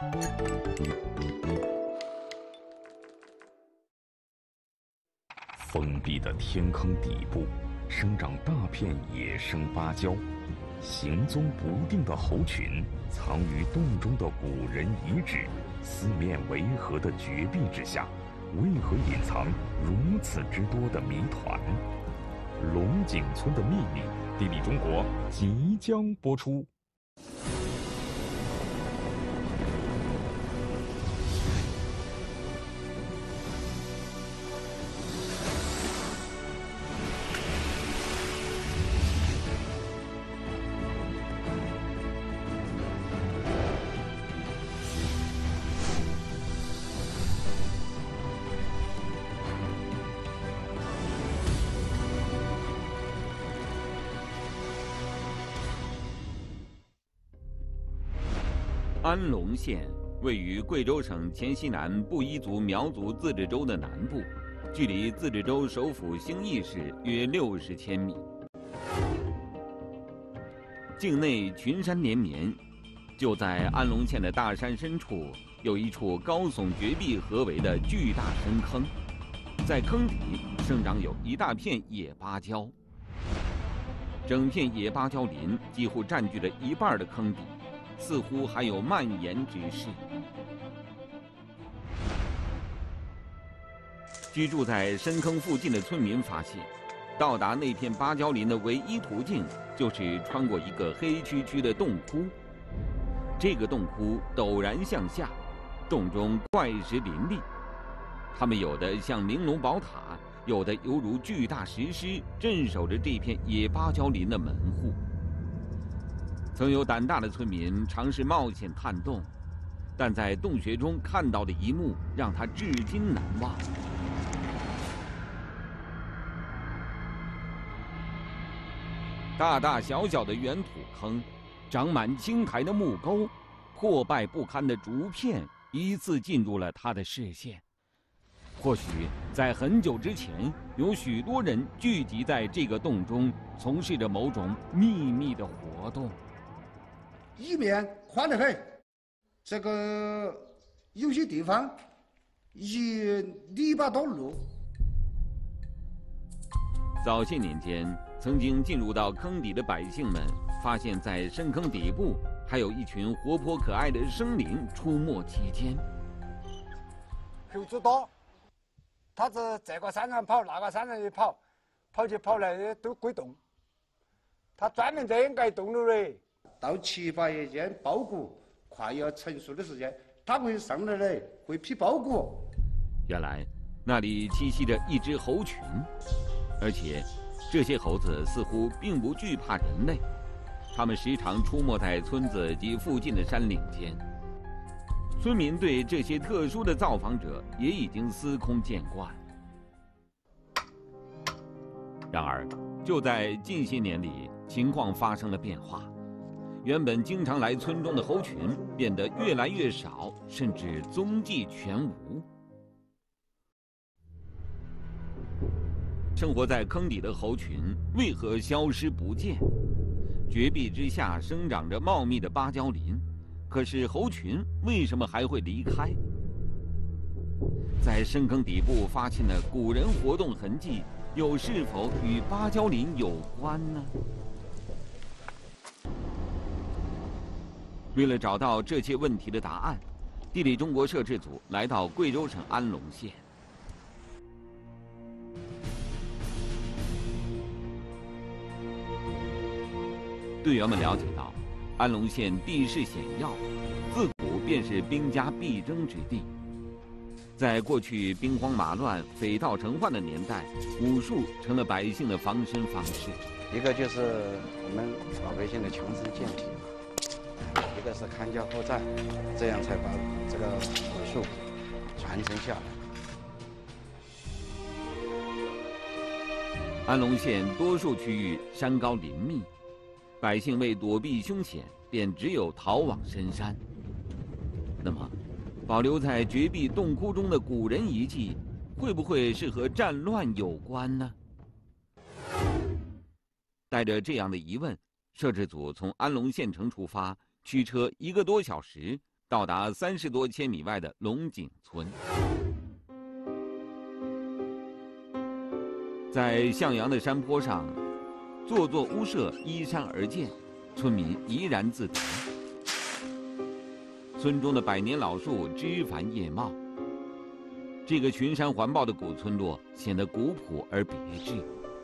封闭的天坑底部，生长大片野生芭蕉。行踪不定的猴群藏于洞中的古人遗址，四面围合的绝壁之下，为何隐藏如此之多的谜团？龙井村的秘密，地理中国即将播出。 安龙县位于贵州省黔西南布依族苗族自治州的南部，距离自治州首府兴义市约60千米。境内群山连绵，就在安龙县的大山深处，有一处高耸绝壁合围的巨大深坑，在坑底生长有一大片野芭蕉，整片野芭蕉林几乎占据了一半的坑底。似乎还有蔓延之势。居住在深坑附近的村民发现，到达那片芭蕉林的唯一途径就是穿过一个黑黢黢的洞窟。这个洞窟陡然向下，洞中怪石林立，它们有的像玲珑宝塔，有的犹如巨大石狮，镇守着这片野芭蕉林的门户。曾有胆大的村民尝试冒险探洞，但在洞穴中看到的一幕让他至今难忘。大大小小的圆土坑，长满青苔的木沟，破败不堪的竹片依次进入了他的视线。或许在很久之前，有许多人聚集在这个洞中，从事着某种秘密的活动。 一面宽得很，这个有些地方一泥巴道路。 早些年间，曾经进入到坑底的百姓们，发现在深坑底部还有一群活泼可爱的生灵出没其间。 猴子多，他是这个山上跑，那个山上也跑，跑去跑来都归洞。他专门这样盖洞路嘞。到7、8月间，苞谷快要成熟的时间，它会上来嘞，会披苞谷。 原来那里栖息着一只猴群，而且这些猴子似乎并不惧怕人类，它们时常出没在村子及附近的山岭间。村民对这些特殊的造访者也已经司空见惯。然而，就在近些年里，情况发生了变化。原本经常来村中的猴群变得越来越少，甚至踪迹全无。生活在坑底的猴群为何消失不见？绝壁之下生长着茂密的芭蕉林，可是猴群为什么还会离开？在深坑底部发现的古人活动痕迹，又是否与芭蕉林有关呢？为了找到这些问题的答案，地理中国摄制组来到贵州省安龙县。队员们了解到，安龙县地势险要，自古便是兵家必争之地。在过去兵荒马乱、匪盗成患的年代，武术成了百姓的防身方式。 一个就是我们老百姓的强身健体。一个是看家护寨，这样才把这个武术传承下来。 安龙县多数区域山高林密，百姓为躲避凶险，便只有逃往深山。那么，保留在绝壁洞窟中的古人遗迹，会不会是和战乱有关呢？带着这样的疑问，摄制组从安龙县城出发，驱车1个多小时， 到达30多千米外的龙井村。在向阳的山坡上，座座屋舍依山而建，村民怡然自得。村中的百年老树枝繁叶茂，这个群山环抱的古村落显得古朴而别致。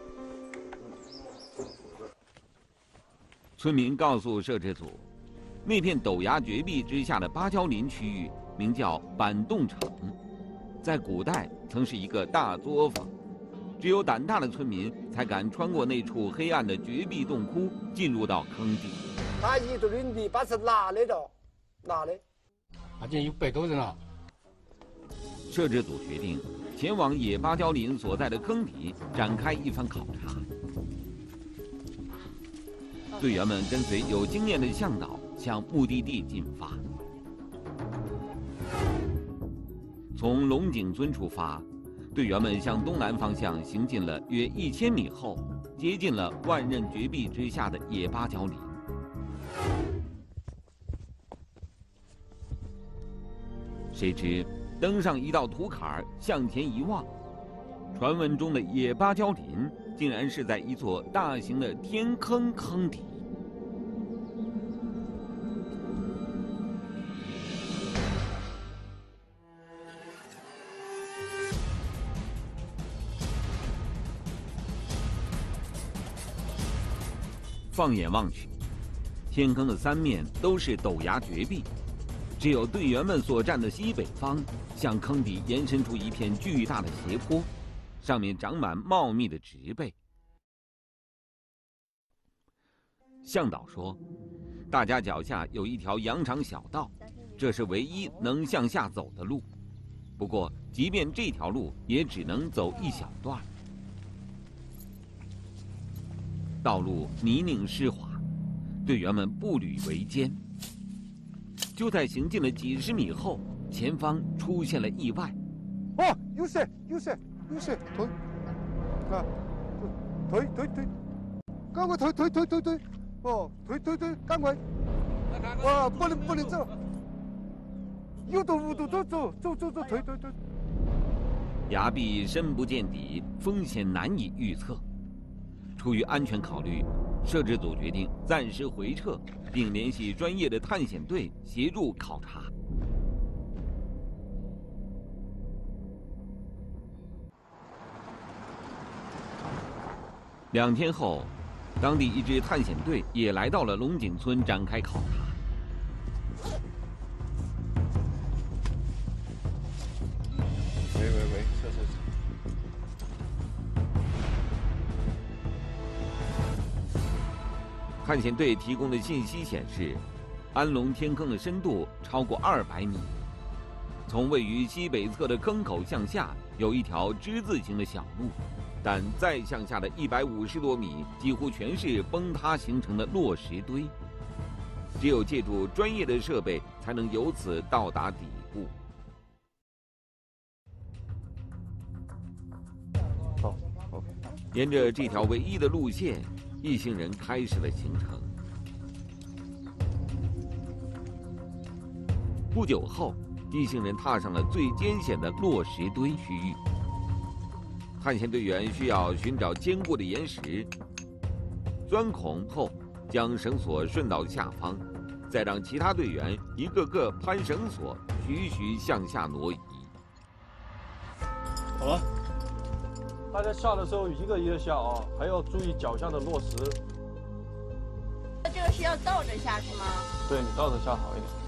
村民告诉摄制组，那片陡崖绝壁之下的芭蕉林区域名叫板洞城，在古代曾是一个大作坊，只有胆大的村民才敢穿过那处黑暗的绝壁洞窟，进入到坑底。 他一头的泥巴是哪里的？哪里？ 那就有100多人了。 摄制组决定前往野芭蕉林所在的坑底展开一番考察。队员们跟随有经验的向导向目的地进发。从龙井村出发，队员们向东南方向行进了约1000米后，接近了万仞绝壁之下的野芭蕉林。谁知登上一道土坎，向前一望，传闻中的野芭蕉林竟然是在一座大型的天坑坑底。放眼望去，天坑的3面都是陡崖绝壁，只有队员们所站的西北方，向坑底延伸出一片巨大的斜坡，上面长满茂密的植被。向导说，大家脚下有一条羊肠小道，这是唯一能向下走的路。不过，即便这条路也只能走一小段。道路泥泞湿滑，队员们步履维艰。就在行进了几十米后，前方出现了意外。 哦，有蛇，推，啊，推，赶快推，哦，推，赶快，哇，不能走，有多无多，走，推。 崖壁深不见底，风险难以预测。出于安全考虑，摄制组决定暂时回撤，并联系专业的探险队协助考察。2天后，当地一支探险队也来到了龙井村展开考察。 喂，撤。 探险队提供的信息显示，安龙天坑的深度超过200米。从位于西北侧的坑口向下，有一条之字形的小路，但再向下的150多米，几乎全是崩塌形成的落石堆。只有借助专业的设备，才能由此到达底部。 好， 沿着这条唯一的路线，一行人开始了行程。不久后，一行人踏上了最艰险的落石堆区域。探险队员需要寻找坚固的岩石，钻孔后将绳索顺到下方，再让其他队员一个个攀绳索，徐徐向下挪移。 好了。大家下的时候一个一个下啊，还要注意脚下的落石。 这个是要倒着下是吗？ 对，你倒着下好一点。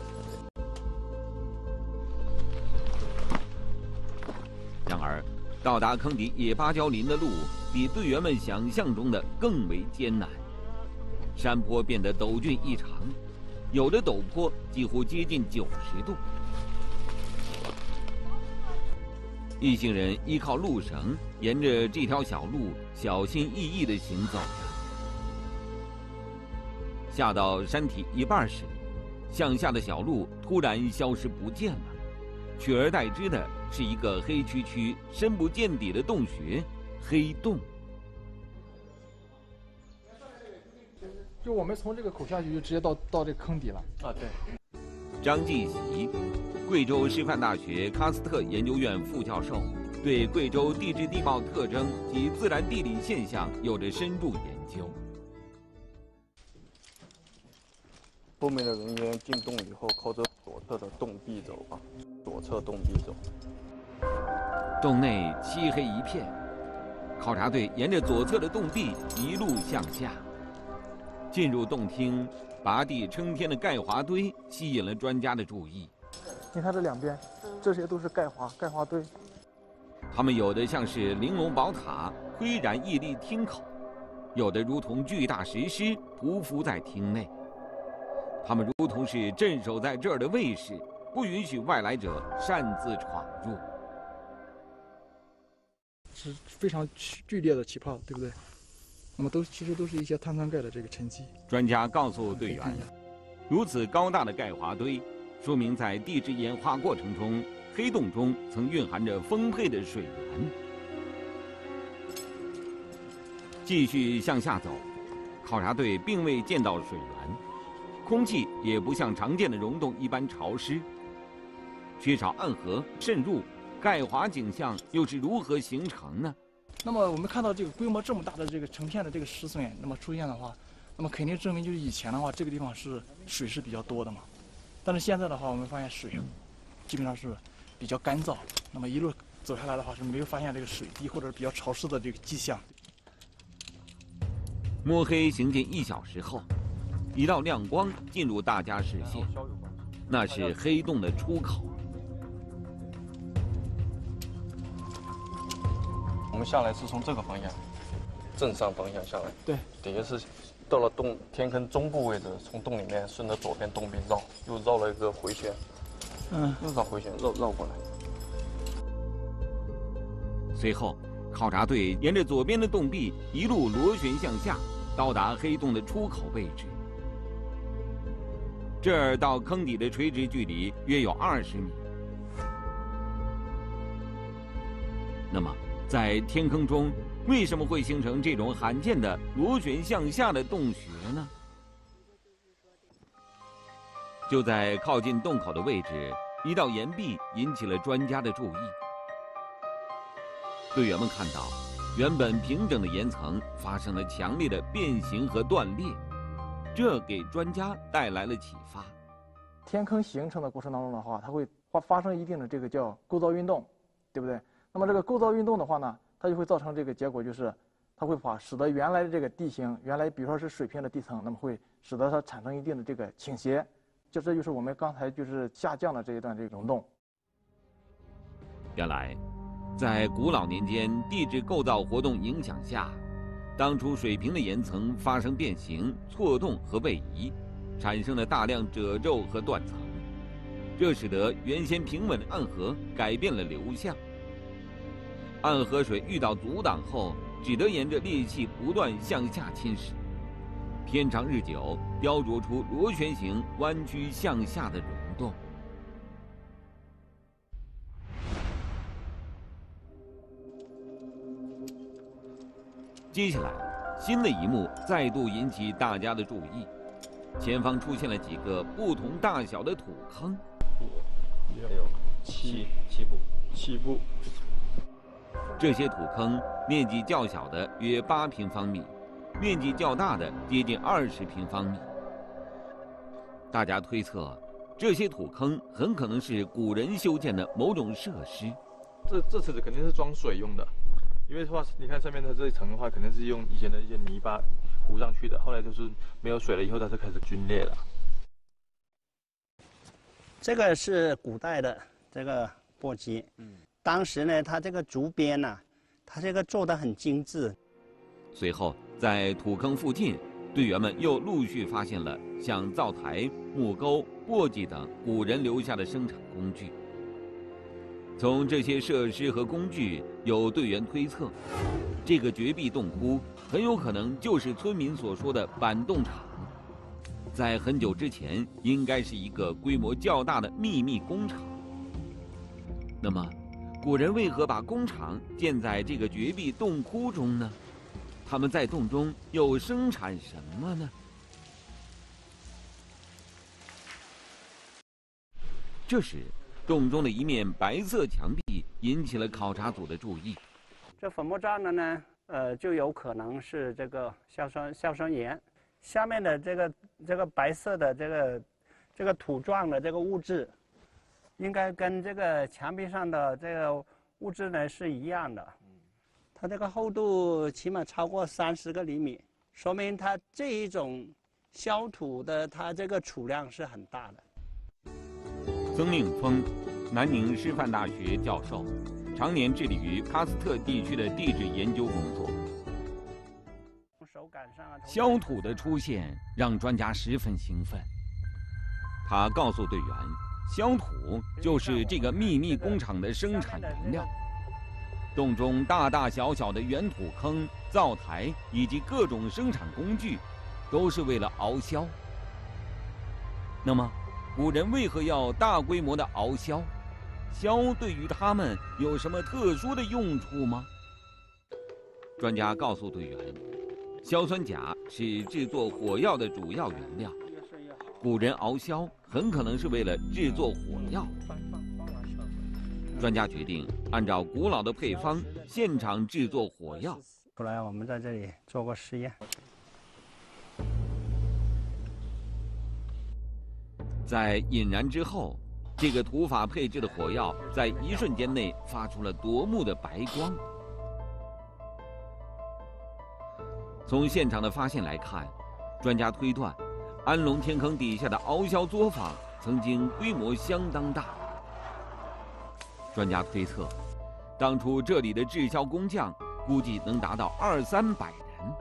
然而，到达坑底野芭蕉林的路比队员们想象中的更为艰难。山坡变得陡峻异常，有的陡坡几乎接近90度。一行人依靠路绳，沿着这条小路小心翼翼地行走着。下到山体一半时，向下的小路突然消失不见了，取而代之的是一个黑黢黢、深不见底的洞穴——黑洞。 就我们从这个口下去，就直接到这坑底了。 啊，对。 张继喜，贵州师范大学喀斯特研究院副教授，对贵州地质地貌特征及自然地理现象有着深入研究。 后面的人员进洞以后，靠着左侧的洞壁走啊，左侧洞壁走。 洞内漆黑一片，考察队沿着左侧的洞壁一路向下。进入洞厅，拔地撑天的钙华堆吸引了专家的注意。 你看这两边，这些都是钙华堆。 它们有的像是玲珑宝塔，岿然屹立厅口；有的如同巨大石狮，匍匐在厅内。它们如同是镇守在这儿的卫士，不允许外来者擅自闯入。 是非常剧烈的起泡，对不对？那么其实都是一些碳酸钙的这个沉积。 专家告诉队员，如此高大的钙华堆，说明在地质演化过程中，黑洞中曾蕴含着丰沛的水源。继续向下走，考察队并未见到水源，空气也不像常见的溶洞一般潮湿，缺少暗河渗入，钙华景象又是如何形成呢？ 那么我们看到这个规模这么大的这个成片的这个石笋，那么出现的话，那么肯定证明就是以前的话，这个地方水是比较多的嘛。但是现在的话，我们发现水基本上是比较干燥，那么一路走下来的话是没有发现这个水滴或者比较潮湿的这个迹象。 摸黑行进1小时后，一道亮光进入大家视线，那是黑洞的出口。 我们下来是从这个方向，正上方向下来。 对， 等于是到了天坑中部位置，从洞里面顺着左边洞壁又绕了一个回旋。又绕回旋，绕过来。 随后，考察队沿着左边的洞壁一路螺旋向下，到达黑洞的出口位置。这儿到坑底的垂直距离约有20米。那么，在天坑中，为什么会形成这种罕见的螺旋向下的洞穴呢？就在靠近洞口的位置，一道岩壁引起了专家的注意。队员们看到，原本平整的岩层发生了强烈的变形和断裂，这给专家带来了启发。 天坑形成的过程当中的话，它会发生一定的这个叫构造运动，对不对？那么这个构造运动的话呢，它就会造成这个结果，就是它会使得原来的这个地形，原来比如说是水平的地层，那么会使得它产生一定的这个倾斜，这就是我们刚才就是下降的这一段这个溶洞。 原来，在古老年间地质构造活动影响下，当初水平的岩层发生变形、错动和位移，产生了大量褶皱和断层，这使得原先平稳的暗河改变了流向。暗河水遇到阻挡后，只得沿着裂隙不断向下侵蚀，天长日久，雕琢出螺旋形弯曲向下的溶洞。接下来，新的一幕再度引起大家的注意，前方出现了几个不同大小的土坑 ，6、7步。 这些土坑面积较小的约8平方米，面积较大的接近20平方米。大家推测，这些土坑很可能是古人修建的某种设施。 这池子肯定是装水用的，因为的话，你看上面的这一层的话，肯定是用以前的一些泥巴糊上去的，后来就是没有水了以后，它就开始龟裂了。 这个是古代的这个簸箕，当时呢，它这个竹编呐，它这个做得很精致。 随后，在土坑附近，队员们又陆续发现了像灶台、木钩、簸箕等古人留下的生产工具。从这些设施和工具，有队员推测，这个绝壁洞窟很有可能就是村民所说的板洞厂。在很久之前，应该是一个规模较大的秘密工厂。那么，古人为何把工厂建在这个绝壁洞窟中呢？他们在洞中又生产什么呢？ 这时，洞中的一面白色墙壁引起了考察组的注意。 这粉末状的呢，就有可能是这个硝酸盐。下面的这个白色的这个土状的这个物质，应该跟这个墙壁上的这个物质呢是一样的。它这个厚度起码超过30个厘米，说明它这一种硝土的它这个储量是很大的。 曾令峰，南宁师范大学教授，常年致力于喀斯特地区的地质研究工作。硝土的出现让专家十分兴奋。他告诉队员，硝土就是这个秘密工厂的生产原料。洞中大大小小的圆土坑、灶台以及各种生产工具，都是为了熬硝。那么，古人为何要大规模的熬硝？硝对于他们有什么特殊的用处吗？专家告诉队员，硝酸钾是制作火药的主要原料。古人熬硝很可能是为了制作火药。专家决定按照古老的配方现场制作火药。 后来我们在这里做过实验。 在引燃之后，这个土法配制的火药在一瞬间内发出了夺目的白光。从现场的发现来看，专家推断，安龙天坑底下的熬硝作坊曾经规模相当大。专家推测，当初这里的制硝工匠估计能达到200-300人。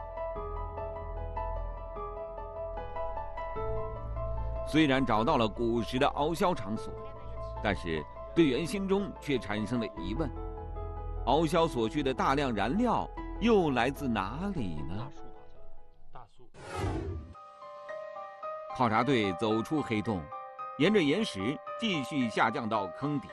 虽然找到了古时的熬硝场所，但是队员心中却产生了疑问：熬硝所需的大量燃料又来自哪里呢？ 大树。 考察队走出黑洞，沿着岩石继续下降到坑底。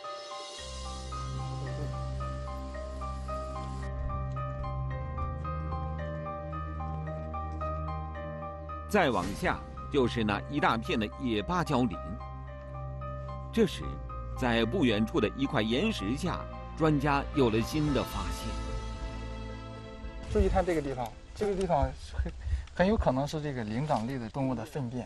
再往下就是那一大片的野芭蕉林。这时，在不远处的一块岩石下，专家有了新的发现。 注意看这个地方，这个地方很有可能是这个灵长类的动物的粪便。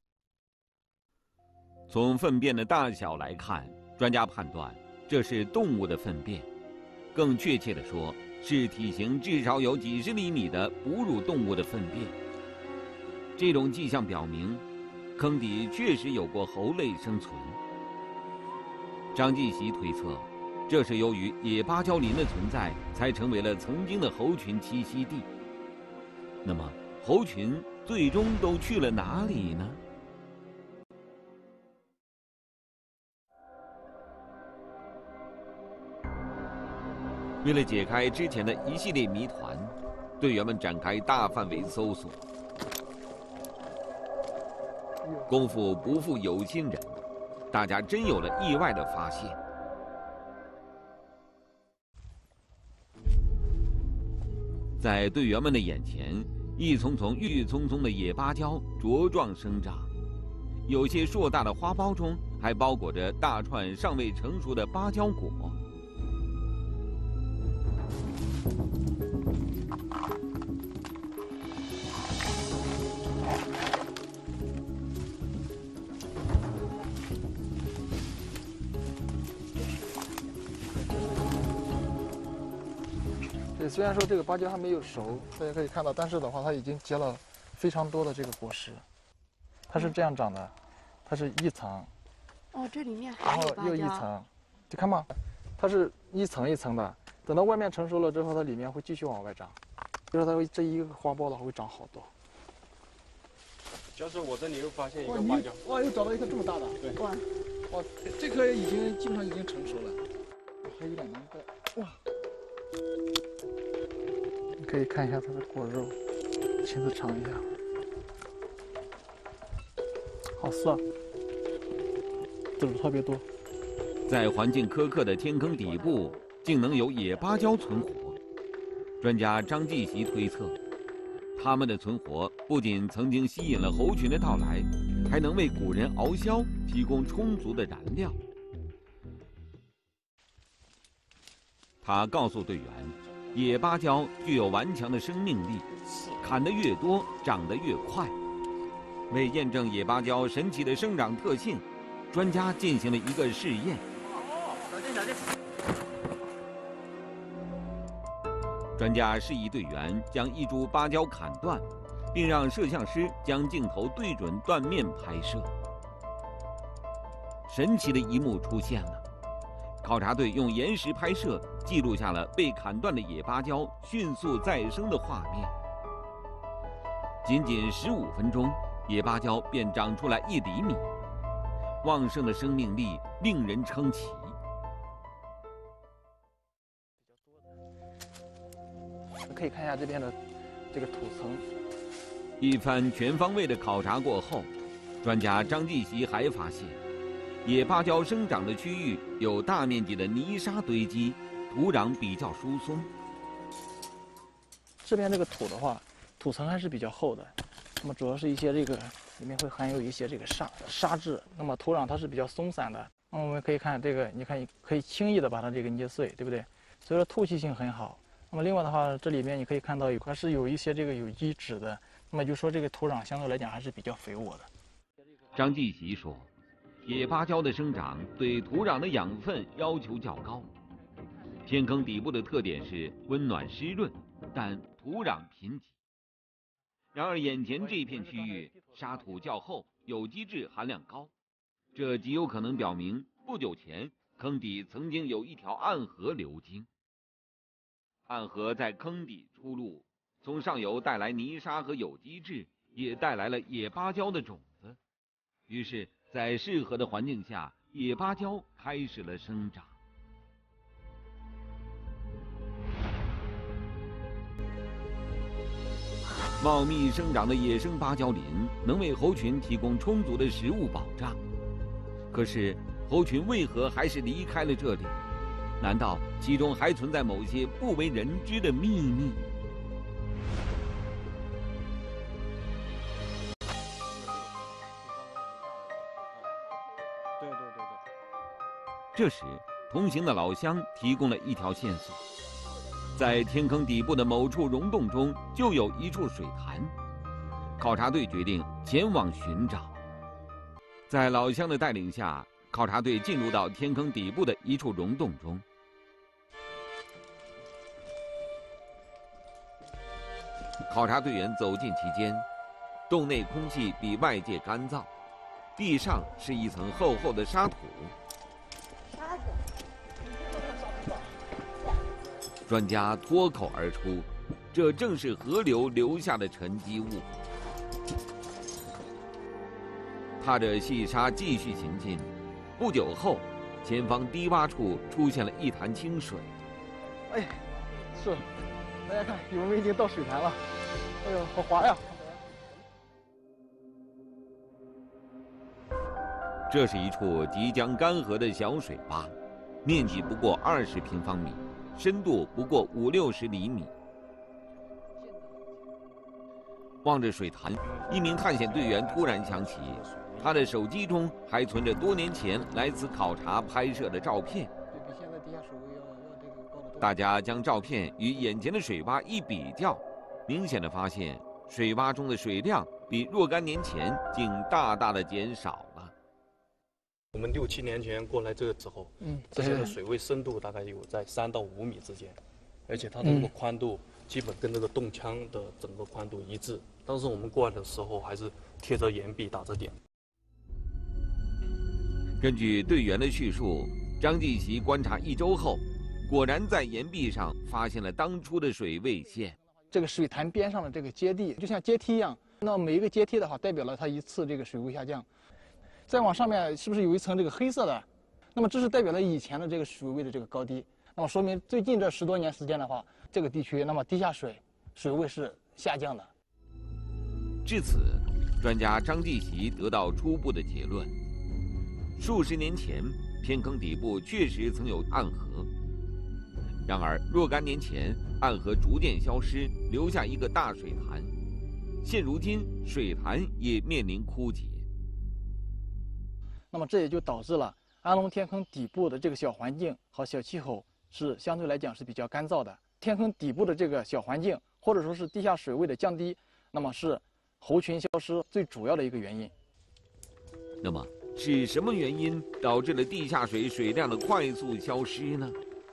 从粪便的大小来看，专家判断这是动物的粪便，更确切地说，是体型至少有几十厘米的哺乳动物的粪便。这种迹象表明，坑底确实有过猴类生存。张继习推测，这是由于野芭蕉林的存在，才成为了曾经的猴群栖息地。那么，猴群最终都去了哪里呢？为了解开之前的一系列谜团，队员们展开大范围搜索。功夫不负有心人，大家真有了意外的发现。在队员们的眼前，一丛丛郁郁葱葱的野芭蕉茁壮生长，有些硕大的花苞中还包裹着大串尚未成熟的芭蕉果。 虽然说这个芭蕉还没有熟，大家可以看到，但是的话，它已经结了非常多的这个果实。它是这样长的，它是一层， 哦，这里面然后还有芭蕉， 又一层，就看嘛，它是一层一层的。等到外面成熟了之后，它里面会继续往外长，就是它会这一个花苞的话会长好多。 教授，我这里又发现一个芭蕉， 哇，又找到一颗这么大的， 对， 哇， 这颗已经基本上已经成熟了，还有点难剥，哇。你可以看一下它的果肉，亲自尝一下，好涩，籽特别多。 在环境苛刻的天坑底部，竟能有野芭蕉存活。专家张继习推测，它们的存活不仅曾经吸引了猴群的到来， 还能为古人熬硝提供充足的燃料。他告诉队员，野芭蕉具有顽强的生命力，砍得越多，长得越快。为验证野芭蕉神奇的生长特性，专家进行了一个试验。专家示意队员将一株芭蕉砍断，并让摄像师将镜头对准断面拍摄。神奇的一幕出现了，考察队用延时拍摄记录下了被砍断的野芭蕉迅速再生的画面。仅仅15分钟，野芭蕉便长出来1厘米，旺盛的生命力令人称奇。 可以看一下这边的这个土层。 一番全方位的考察过后，专家张继习还发现，野芭蕉生长的区域有大面积的泥沙堆积，土壤比较疏松。 这边这个土的话，土层还是比较厚的，那么主要是一些这个里面会含有一些这个沙质，那么土壤它是比较松散的。那么我们可以看这个，你看可以轻易的把它这个捏碎，对不对？所以说透气性很好。那么另外的话，这里面你可以看到还是有一些这个有机质的，那么就说这个土壤相对来讲还是比较肥沃的。 张继习说，野芭蕉的生长对土壤的养分要求较高。天坑底部的特点是温暖湿润，但土壤贫瘠。然而眼前这片区域沙土较厚，有机质含量高，这极有可能表明不久前坑底曾经有一条暗河流经。暗河在坑底出露，从上游带来泥沙和有机质，也带来了野芭蕉的种子。于是，在适合的环境下，野芭蕉开始了生长。茂密生长的野生芭蕉林能为猴群提供充足的食物保障。可是，猴群为何还是离开了这里？难道其中还存在某些不为人知的秘密？ 对。 这时，同行的老乡提供了一条线索，在天坑底部的某处溶洞中就有一处水潭。考察队决定前往寻找。在老乡的带领下，考察队进入到天坑底部的一处溶洞中。考察队员走进其间，洞内空气比外界干燥，地上是一层厚厚的沙土。专家脱口而出，这正是河流留下的沉积物。踏着细沙继续行进，不久后，前方低洼处出现了一潭清水。 哎，是，大家看，我们已经到水潭了。哎呦，好滑呀！ 这是一处即将干涸的小水洼，面积不过20平方米，深度不过50-60厘米。望着水潭，一名探险队员突然想起，他的手机中还存着多年前来此考察拍摄的照片。大家将照片与眼前的水洼一比较，明显的发现水洼中的水量比若干年前竟大大的减少了。 我们6-7年前过来这个时候，这些的水位深度大概有在3到5米之间，而且它的这个宽度基本跟这个洞腔的整个宽度一致。当时我们过来的时候还是贴着岩壁打着点。 根据队员的叙述，张继习观察1周后，果然在岩壁上发现了当初的水位线。 这个水潭边上的这个阶地就像阶梯一样，那每一个阶梯的话代表了它一次这个水位下降。再往上面是不是有一层这个黑色的？那么这是代表了以前的这个水位的这个高低。那么说明最近这10多年时间的话，这个地区那么地下水位是下降的。 至此，专家张继习得到初步的结论：数十年前，天坑底部确实曾有暗河。然而，若干年前，暗河逐渐消失，留下一个大水潭。现如今，水潭也面临枯竭。 那么这也就导致了安龙天坑底部的这个小环境和小气候是相对来讲是比较干燥的。天坑底部的这个小环境，或者说是地下水位的降低，那么是猴群消失最主要的一个原因。 那么是什么原因导致了地下水水量的快速消失呢？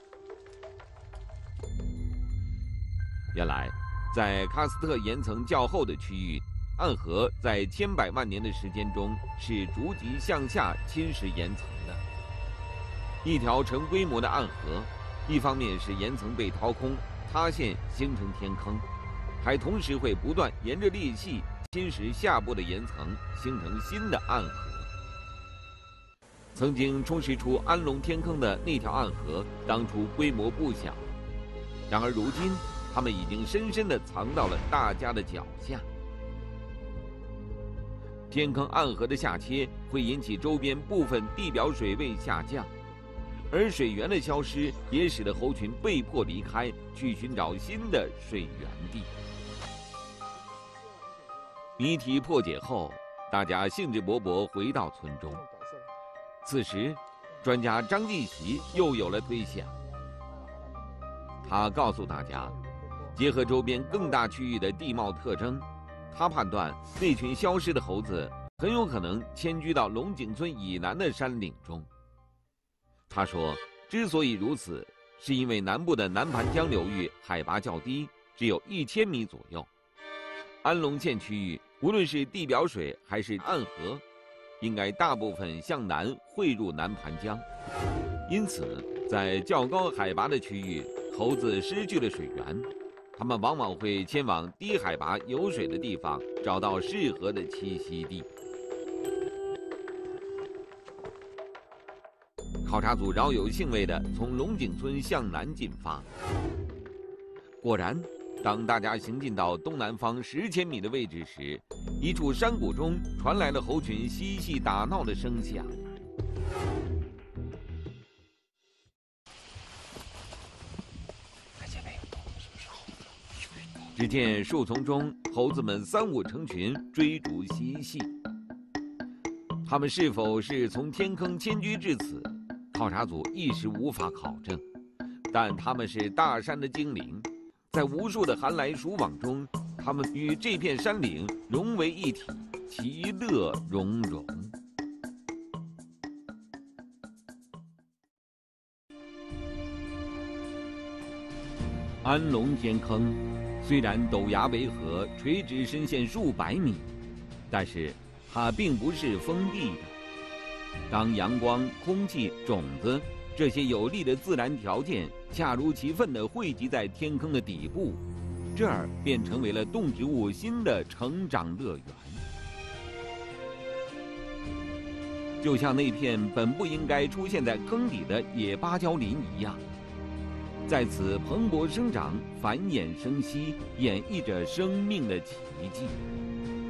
原来，在喀斯特岩层较厚的区域，暗河在千百万年的时间中是逐级向下侵蚀岩层的。一条成规模的暗河，一方面是岩层被掏空、塌陷形成天坑，还同时会不断沿着裂隙侵蚀下部的岩层，形成新的暗河。曾经充实出安龙天坑的那条暗河，当初规模不小，然而如今，它们已经深深地藏到了大家的脚下。天坑暗河的下切会引起周边部分地表水位下降，而水源的消失也使得猴群被迫离开，去寻找新的水源地。谜题破解后，大家兴致勃勃回到村中。此时，专家张继喜又有了推想。他告诉大家，结合周边更大区域的地貌特征，他判断那群消失的猴子很有可能迁居到龙井村以南的山岭中。他说，之所以如此，是因为南部的南盘江流域海拔较低，只有1000米左右。安龙县区域无论是地表水还是暗河，应该大部分向南汇入南盘江，因此在较高海拔的区域，猴子失去了水源，它们往往会迁往低海拔有水的地方，找到适合的栖息地。考察组饶有兴味地从龙井村向南进发，果然，当大家行进到东南方10千米的位置时，一处山谷中传来了猴群嬉戏打闹的声响。只见树丛中猴子们3、5成群追逐嬉戏。它们是否是从天坑迁居至此，考察组一时无法考证，但它们是大山的精灵，在无数的寒来暑往中，它们与这片山岭融为一体，其乐融融。安龙天坑虽然陡崖围合，垂直深陷数百米，但是它并不是封闭的。当阳光、空气、种子这些有利的自然条件恰如其分地汇集在天坑的底部，这儿便成为了动植物新的成长乐园。就像那片本不应该出现在坑底的野芭蕉林一样，在此蓬勃生长、繁衍生息，演绎着生命的奇迹。